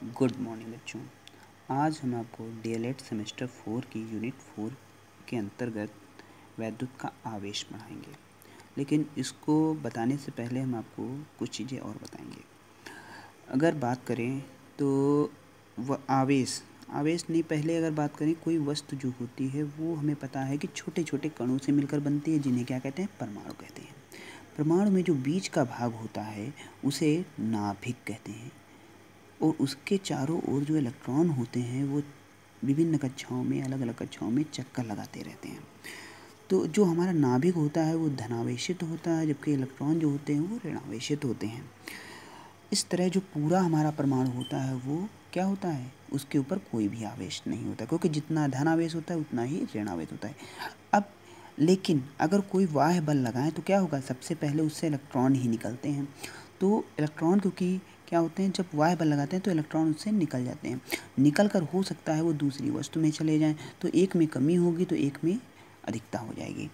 Good morning बच्चों। आज हम आपको डीएलएड सेमेस्टर 4 की यूनिट 4 के अंतर्गत वैद्युत का आवेश पढ़ाएंगे। लेकिन इसको बताने से पहले हम आपको कुछ चीज़ें और बताएंगे। अगर बात करें तो वह आवेश नहीं, पहले अगर बात करें कोई वस्तु जो होती है वो हमें पता है कि छोटे छोटे कणों से मिलकर बनती है, जिन्हें क्या कहते हैं, परमाणु कहते हैं। परमाणु में जो बीच का भाग होता है उसे नाभिक कहते हैं, और उसके चारों ओर जो इलेक्ट्रॉन होते हैं वो विभिन्न कक्षाओं में, अलग अलग कक्षाओं में चक्कर लगाते रहते हैं। तो जो हमारा नाभिक होता है वो धनावेशित होता है, जबकि इलेक्ट्रॉन जो होते हैं वो ऋणावेशित होते हैं। इस तरह जो पूरा हमारा परमाणु होता है वो क्या होता है, उसके ऊपर कोई भी आवेश नहीं होता, क्योंकि जितना धनावेश होता है उतना ही ऋणावेश होता है। अब लेकिन अगर कोई बाह्य बल लगाएं तो क्या होगा, सबसे पहले उससे इलेक्ट्रॉन ही निकलते हैं। तो इलेक्ट्रॉन क्योंकि क्या होते हैं, जब बाह्य बल लगाते हैं तो इलेक्ट्रॉन उससे निकल जाते हैं, निकल कर हो सकता है वो दूसरी वस्तु में चले जाएं, तो एक में कमी होगी तो एक में अधिकता हो जाएगी।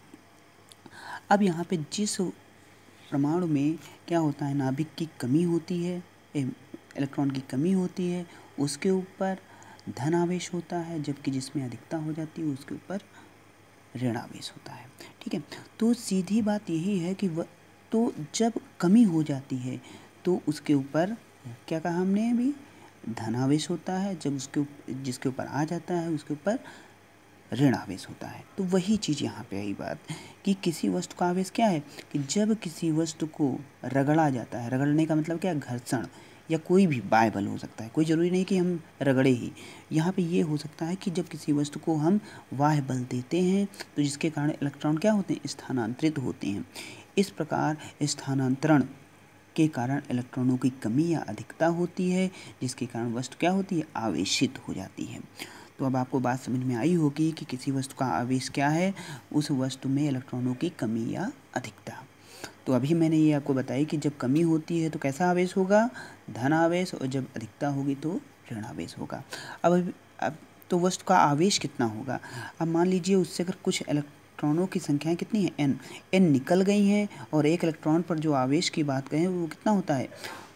अब यहाँ पे जिस परमाणु में क्या होता है, नाभिक की कमी होती है, इलेक्ट्रॉन की कमी होती है, उसके ऊपर धन आवेश होता है, जबकि जिसमें अधिकता हो जाती है उसके ऊपर ऋण आवेश होता है। ठीक है, तो सीधी बात यही है कि तो जब कमी हो जाती है तो उसके ऊपर क्या कहा हमने अभी, धनावेश होता है, जब जिसके ऊपर आ जाता है उसके ऊपर ऋण आवेश होता है। तो वही चीज़ यहाँ पे आई बात कि किसी वस्तु का आवेश क्या है, कि जब किसी वस्तु को रगड़ा जाता है, रगड़ने का मतलब क्या, घर्षण या कोई भी बाह्य बल हो सकता है, कोई ज़रूरी नहीं कि हम रगड़े ही। यहाँ पे ये हो सकता है कि जब किसी वस्तु को हम बाह्य बल देते हैं तो जिसके कारण इलेक्ट्रॉन क्या होते हैं, स्थानांतरित होते हैं। इस प्रकार स्थानांतरण के कारण इलेक्ट्रॉनों की कमी या अधिकता होती है, जिसके कारण वस्तु क्या होती है, आवेशित हो जाती है। तो अब आपको बात समझ में आई होगी कि किसी वस्तु का आवेश क्या है, उस वस्तु में इलेक्ट्रॉनों की कमी या अधिकता। तो अभी मैंने ये आपको बताया कि जब कमी होती है तो कैसा आवेश होगा, धन आवेश, और जब अधिकता होगी तो ऋण आवेश होगा। अब तो वस्तु का आवेश कितना होगा। अब मान लीजिए उससे अगर कुछ इलेक्ट्रॉनों की संख्याएं कितनी है, n निकल गई हैं, और एक इलेक्ट्रॉन पर जो आवेश की बात करें वो कितना होता है,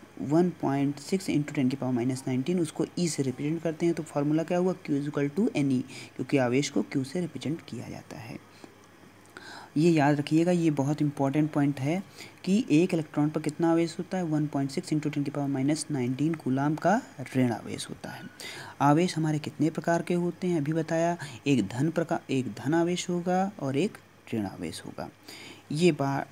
1.6 इंटू 10⁻⁹, उसको e से रिप्रेजेंट करते हैं। तो फार्मूला क्या हुआ, Q=Ne, क्योंकि आवेश को Q से रिप्रेजेंट किया जाता है। ये याद रखिएगा, ये बहुत इंपॉर्टेंट पॉइंट है कि एक इलेक्ट्रॉन पर कितना आवेश होता है, 1.6 इंटू 10⁻⁹ कूलाम का ऋण आवेश होता है। आवेश हमारे कितने प्रकार के होते हैं अभी बताया, एक धन आवेश होगा और एक ऋण आवेश होगा। ये बात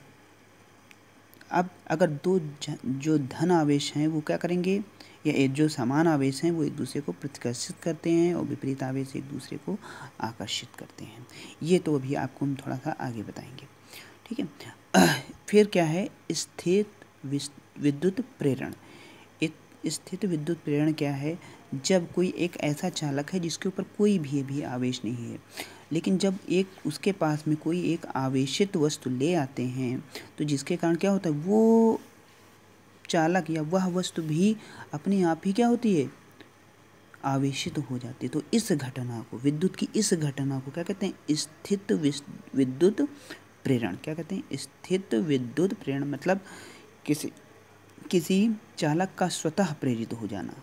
अब अगर दो जो धन आवेश हैं वो क्या करेंगे, या जो समान आवेश हैं वो एक दूसरे को प्रतिकर्षित करते हैं, और विपरीत आवेश एक दूसरे को आकर्षित करते हैं। ये तो अभी आपको हम थोड़ा सा आगे बताएंगे। ठीक है, फिर क्या है, स्थित विद्युत प्रेरण। स्थित विद्युत प्रेरण क्या है, जब कोई एक ऐसा चालक है जिसके ऊपर कोई भी आवेश नहीं है, लेकिन जब उसके पास में कोई एक आवेशित वस्तु ले आते हैं तो जिसके कारण क्या होता है, वो चालक या वह वस्तु भी अपने आप ही क्या होती है, आवेशित हो जाती है। तो इस घटना को, विद्युत की इस घटना को क्या कहते हैं, स्थित विद्युत प्रेरण। क्या कहते हैं, स्थित विद्युत प्रेरण, मतलब किसी चालक का स्वतः प्रेरित हो जाना,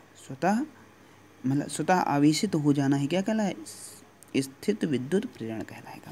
स्वतः आवेशित हो जाना ही क्या कहलाए, स्थित विद्युत प्रेरण कहलाएगा।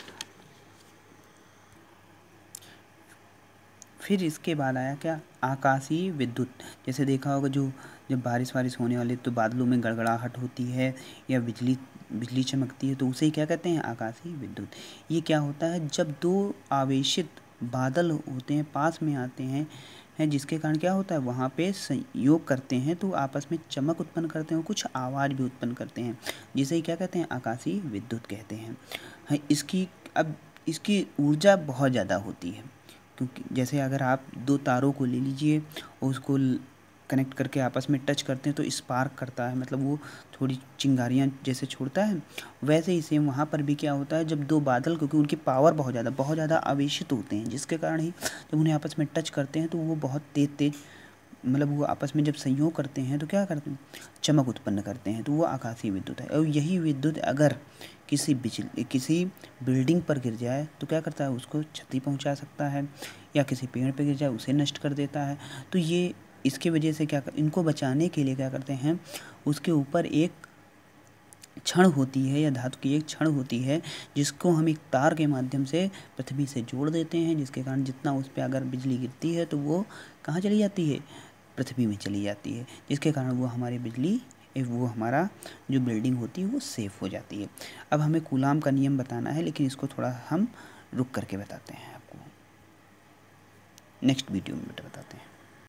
फिर इसके बाद आया क्या, आकाशीय विद्युत। जैसे देखा होगा जो जब बारिश होने वाली तो बादलों में गड़गड़ाहट होती है या बिजली चमकती है, तो उसे क्या कहते हैं, आकाशीय विद्युत। ये क्या होता है, जब दो आवेशित बादल होते हैं, पास में आते हैं, जिसके कारण क्या होता है, वहाँ पे संयोग करते हैं तो आपस में चमक उत्पन्न करते हैं और कुछ आवाज़ भी उत्पन्न करते हैं, जिसे क्या कहते हैं, आकाशीय विद्युत कहते हैं। इसकी ऊर्जा बहुत ज़्यादा होती है, क्योंकि जैसे अगर आप दो तारों को ले लीजिए और उसको कनेक्ट करके आपस में टच करते हैं तो स्पार्क करता है, मतलब वो थोड़ी चिंगारियाँ जैसे छोड़ता है, वैसे ही सेम वहाँ पर भी क्या होता है, जब दो बादल, क्योंकि उनकी पावर बहुत ज़्यादा आवेशित होते हैं, जिसके कारण ही जब उन्हें आपस में टच करते हैं तो वो बहुत तेज़ मतलब वो आपस में जब संयोग करते हैं तो क्या करते हैं, चमक उत्पन्न करते हैं, तो वो आकाशीय विद्युत है। और यही विद्युत अगर किसी बिल्डिंग पर गिर जाए तो क्या करता है, उसको क्षति पहुंचा सकता है, या किसी पेड़ पर गिर जाए उसे नष्ट कर देता है। तो ये इसके वजह से इनको बचाने के लिए क्या करते हैं, उसके ऊपर एक छड़ होती है या धातु की एक छड़ होती है जिसको हम एक तार के माध्यम से पृथ्वी से जोड़ देते हैं, जिसके कारण जितना उस पर अगर बिजली गिरती है तो वो कहाँ चली जाती है, पृथ्वी में चली जाती है, जिसके कारण वो हमारी बिजली वो हमारा जो बिल्डिंग होती है वो सेफ़ हो जाती है। अब हमें कूलाम का नियम बताना है, लेकिन इसको थोड़ा हम रुक करके बताते हैं आपको, नेक्स्ट वीडियो में बताते हैं।